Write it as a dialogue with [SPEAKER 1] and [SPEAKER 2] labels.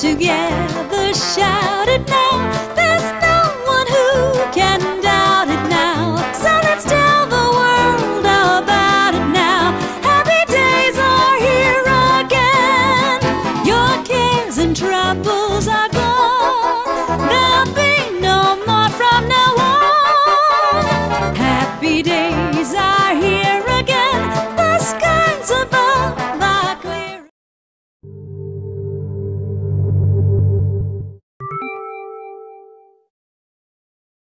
[SPEAKER 1] together shout it now. There's no one who can doubt it now. So let's tell the world about it now. Happy days are here again. Your cares and troubles are gone.